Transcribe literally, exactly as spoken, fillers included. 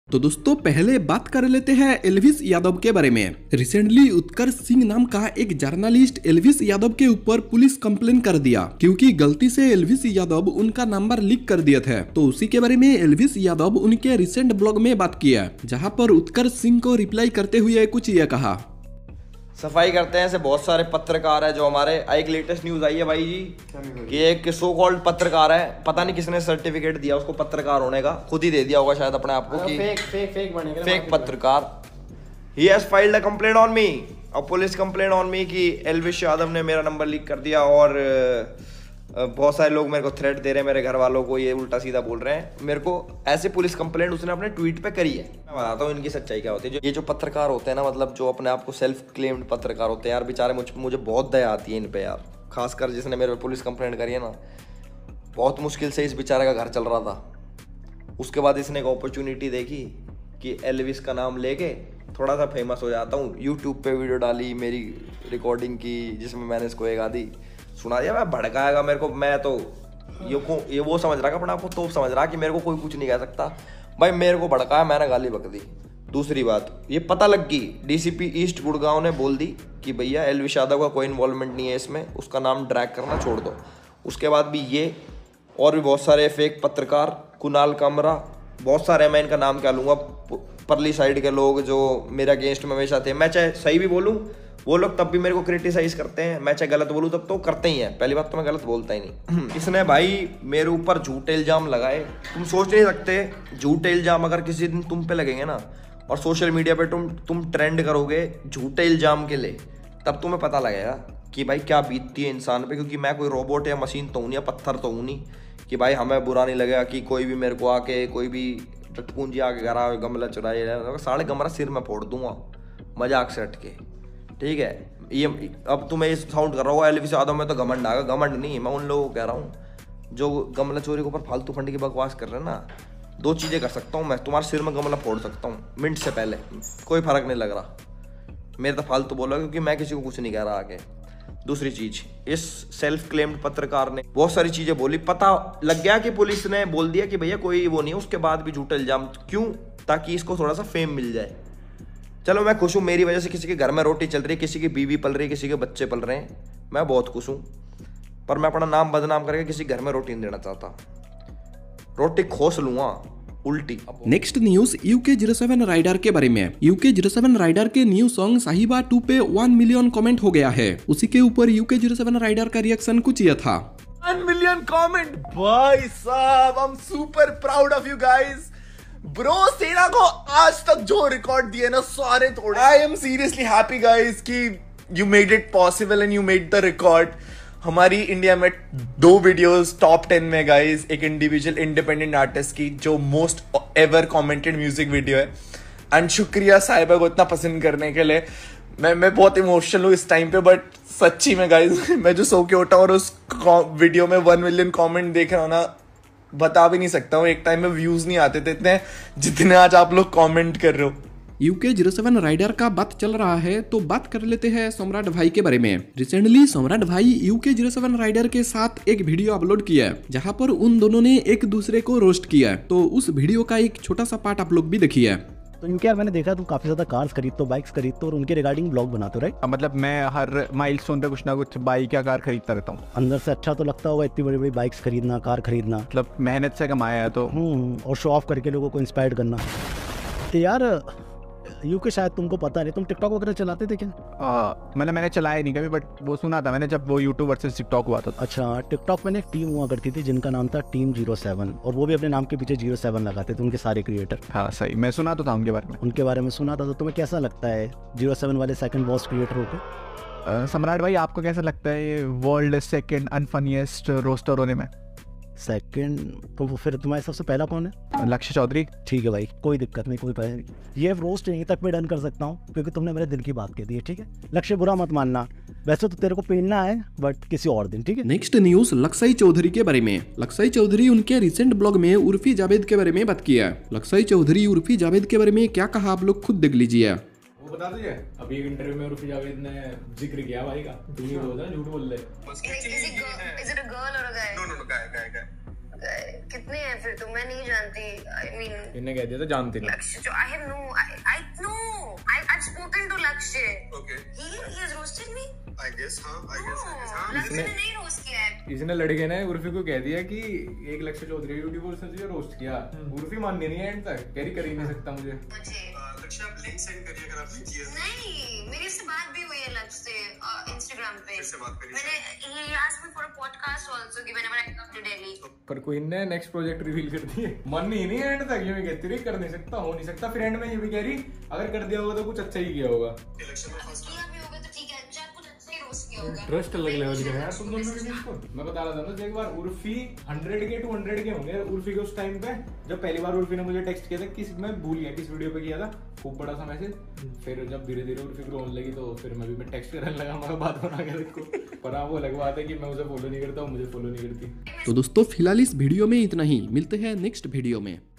तो दोस्तों पहले बात कर लेते हैं एल्विस यादव के बारे में। रिसेंटली उत्कर्ष सिंह नाम का एक जर्नलिस्ट एल्विस यादव के ऊपर पुलिस कंप्लेन कर दिया क्योंकि गलती से एल्विस यादव उनका नंबर लीक कर दिए थे। तो उसी के बारे में एल्विस यादव उनके रिसेंट ब्लॉग में बात किया, जहां पर उत्कर्ष सिंह को रिप्लाई करते हुए कुछ ये कहा। सफाई करते हैं ऐसे बहुत सारे पत्रकार है जो हमारे एक लेटेस्ट न्यूज आई है भाई जी कि एक सो कॉल्ड पत्रकार है, पता नहीं किसने सर्टिफिकेट दिया उसको पत्रकार होने का, खुद ही दे दिया होगा शायद अपने आप को कि फेक फेक फेक बनेगा फेक पत्रकार। He has filed a complaint on me, और पुलिस कंप्लेंट ऑन मी कि एल्विस यादव ने मेरा नंबर लीक कर दिया और बहुत सारे लोग मेरे को थ्रेट दे रहे हैं, मेरे घर वालों को ये उल्टा सीधा बोल रहे हैं मेरे को। ऐसे पुलिस कंप्लेंट उसने अपने ट्वीट पे करी है। मैं बताता हूँ इनकी सच्चाई क्या होती है। ये जो पत्रकार होते हैं ना, मतलब जो अपने आप को सेल्फ क्लेम्ड पत्रकार होते हैं यार, बेचारे मुझ मुझे बहुत दया आती है इन पे यार, खासकर जिसने मेरे पे पुलिस कंप्लेंट करी है ना। बहुत मुश्किल से इस बेचारे का घर चल रहा था, उसके बाद इसने एक अपॉर्चुनिटी देखी कि एल्विस का नाम लेके थोड़ा सा फेमस हो जाता हूँ। यूट्यूब पे वीडियो डाली मेरी रिकॉर्डिंग की जिसमें मैंने इसको एक आधी सुना दिया। मैं भड़काएगा मेरे को, मैं तो ये को ये वो समझ रहा अपना आपको तोप समझ रहा कि मेरे को कोई कुछ नहीं कह सकता। भाई मेरे को भड़काया, मैंने गाली बक दी। दूसरी बात ये पता लग गई, डीसीपी ईस्ट गुड़गांव ने बोल दी कि भैया एल्विस यादव का कोई इन्वॉल्वमेंट नहीं है इसमें, उसका नाम ड्रैग करना छोड़ दो। उसके बाद भी ये और भी बहुत सारे फेक पत्रकार, कुणाल कामरा, बहुत सारे, मैं इनका नाम क्या लूँगा, परली साइड के लोग जो मेरे अगेंस्ट में हमेशा थे। मैं चाहे सही भी बोलूँ वो लोग तब भी मेरे को क्रिटिसाइज करते हैं, मैं चाहे गलत बोलूँ तब तो करते ही हैं। पहली बात तो मैं गलत बोलता ही नहीं। इसने भाई मेरे ऊपर झूठे इल्जाम लगाए, तुम सोच नहीं सकते। झूठे इल्जाम अगर किसी दिन तुम पे लगेंगे ना और सोशल मीडिया पे तुम तुम ट्रेंड करोगे झूठे इल्जाम के लिए, तब तुम्हें पता लगेगा कि भाई क्या बीतती है इंसान पे। क्योंकि मैं कोई रोबोट या मशीन तो हूँ नहीं या पत्थर तो हूँ नहीं कि भाई हमें बुरा नहीं लगेगा कि कोई भी मेरे को आके कोई भी टटपूंजी आके घर आए गमला चुराए, साढ़े गमला सिर में फोड़ दूंगा मजाक से हट के, ठीक है। ये अब तुम्हें ये साउंड कर रहा होगा एल्विस यादव में तो घमंड आएगा, घमंड नहीं, मैं उन लोगों को कह रहा हूँ जो गमला चोरी के ऊपर फालतू फंड की बकवास कर रहे हैं ना। दो चीज़ें कर सकता हूँ मैं, तुम्हारे सिर में गमला फोड़ सकता हूँ मिनट से पहले, कोई फर्क नहीं लग रहा। मेरे तो फालतू बोला क्योंकि मैं किसी को कुछ नहीं कह रहा आगे। दूसरी चीज, इस सेल्फ क्लेम्ड पत्रकार ने बहुत सारी चीजें बोली, पता लग गया कि पुलिस ने बोल दिया कि भैया कोई वो नहीं है, उसके बाद भी झूठा इल्जाम क्यों, ताकि इसको थोड़ा सा फेम मिल जाए। चलो मैं खुश हूँ, मेरी वजह से किसी के घर में रोटी चल रही है, किसी की बीवी पल रही है, किसी के बच्चे पल रहे हैं, मैं बहुत खुश हूँ। पर मैं अपना नाम बदनाम करके किसी घर में रोटी नहीं देना चाहता, रोटी खोस लूंगा उल्टी। Next news UK zero seven rider के बारे में। यूके जीरो सेवन राइडर के न्यू सॉन्ग साहिबा टू पे वन मिलियन कमेंट हो गया है। उसी के ऊपर यूके जीरो सेवन राइडर का रिएक्शन कुछ यह था। वन मिलियन कमेंट, भाई साहब I am super proud of you guys. Bro सेना को आज तक जो रिकॉर्ड दिए ना सारे तोड़े। I am seriously happy guys कि you made it possible and you made the record. हमारी इंडिया में दो वीडियोस टॉप टेन में गाइस, एक इंडिविजुअल इंडिपेंडेंट आर्टिस्ट की जो most ever commented music video है। एंड शुक्रिया साहिबा को इतना पसंद करने के लिए। मैं मैं बहुत इमोशनल हूँ इस टाइम पे, बट सच्ची में गाइस मैं जो सो के उठा और उस वीडियो में वन मिलियन कमेंट देख रहा हूँ ना, बता भी नहीं सकता हूँ। एक टाइम में व्यूज नहीं आते थे इतने जितने आज आप लोग कमेंट कर रहे हो। यूके जीरो सेवन राइडर का बात चल रहा है तो बात कर लेते हैं सम्राट भाई के बारे में। रिसेंटली सम्राट भाई यूके जीरो सेवन राइडर के साथ एक वीडियो अपलोड किया है, जहां पर उन दोनों ने एक दूसरे को रोस्ट किया है। तो उस वीडियो का एक छोटा सा पार्ट आप लोग भी देखिए। तो इनके यार मैंने देखा तुम काफी ज्यादा कार्स खरीदते हो, बाइक्स खरीदते हो और उनके रिगार्डिंग ब्लॉग बनाते हो, राइट? मतलब मैं हर माइलस्टोन पे कुछ ना कुछ बाइक या कार खरीदता रहता हूँ। अंदर से अच्छा तो लगता होगा इतनी बड़ी बड़ी बाइक्स खरीदना, कार खरीदना, मतलब मेहनत से कमाया है तो। हम्म और शो ऑफ करके लोगों को इंस्पायर करना। तो यार यूके शायद तुमको पता नहीं, तुम टिकटॉक वगैरह चलाते थे क्या? मतलब मैंने चलाया नहीं कभी, बट वो सुना था मैंने जब वो यूट्यूब वर्सेस टिकटॉक हुआ था। अच्छा, टिकटॉक में एक टीम हुआ करती थी जिनका नाम था टीम जीरो सेवन, और वो भी अपने नाम के पीछे जीरो सेवन लगाते थे उनके सारे क्रिएटर। हाँ सही, मैं सुना तो था उनके बारे में। उनके बारे में सुना था। तो तुम्हें कैसा लगता है जीरो सेवन वाले सेकंड मोस्ट क्रिएटर होकर? सम्राट भाई आपको कैसा लगता है ये वर्ल्ड सेकंड अनफनीएस्ट रोस्टर होने में? सेकंड तो फिर तुम्हारे सबसे पहला कौन है? लक्ष्य चौधरी। ठीक है भाई, कोई दिक्कत नहीं, कोई नहीं। ये रोस्ट यहीं तक मैं डन कर सकता हूँ क्योंकि तुमने मेरे दिल की बात कह दी है, ठीक है? लक्ष्य बुरा मत मानना, वैसे तो तेरे को पीना है बट किसी और दिन, ठीक है? नेक्स्ट न्यूज लक्ष्य चौधरी के बारे में। लक्ष्य चौधरी उनके रिसेंट ब्लॉग में उर्फी जावेद के बारे में बात किया। लक्ष्य चौधरी उर्फी जावेद के बारे में क्या कहा आप लोग खुद देख लीजिए। वो बता दीजिए, अभी एक इंटरव्यू में उर्फी जावेद ने जिक्र किया भाई का, झूठ बोल रहा है, झूठ बोल रहे। Is it a girl or a guy? No, no, no, guy, guy, guy. कितने हैं फिर तो मैं नहीं जानती आई मीन इन्हें कह दिया था जानते नहीं लक्ष्य जो I have no I know I I spoken to Lakshya okay he he has roasted me I guess हां आई गेस हां लक्ष्य ने नहीं रोस्ट किया है इसने लड़के ने उर्फी को कह दिया कि एक लक्ष्य चौधरी यूट्यूबर से तुझे रोस्ट किया उर्फी माननी नहीं है एंड तक कह रही कर ही नहीं सकता मुझे लक्ष्य आप लिंक सेंड करिए अगर आपने किया नहीं मेरे से बात भी हुई है लक्ष्य से इंस्टाग्राम पे फिर से बात करी मैंने he asked me for a podcast also कि whenever I come to Delhi पर कोई ने नेक्स्ट प्रोजेक्ट रिवील कर दिए मन ही नहीं एंड तक यूं ही कहती रही कर नहीं सकता हो नहीं सकता फिर एंड में ये भी कह रही अगर कर दिया होगा तो कुछ अच्छा ही किया होगा इलेक्शन में फर्स्ट किया भी होगा तो ठीक है चाहे कुछ अच्छा ही रोस्ट किया होगा ट्रस्ट अलग लेवल का है यार तुम दोनों के बीच को मैं बता रहा था ना एक बार उर्फी हंड्रेड के टू हंड्रेड के होंगे उर्फी के उस टाइम पे जब पहली बार उर्फी ने मुझे टेक्स्ट किया था किस मैं भूल गया किस वीडियो पे किया था खूब बड़ा सा मैसेज फिर जब धीरे धीरे उर्फी ग्रो होने लगी तो फिर मैं भी मैं टेक्स्ट करने लगा मैं बात बना के देखो पर हाँ वो अलग बात है कि मैं उसे फॉलो नहीं करता हूँ मुझे फॉलो नहीं करती। तो दोस्तों फिलहाल इस वीडियो में इतना ही, मिलते हैं नेक्स्ट वीडियो में।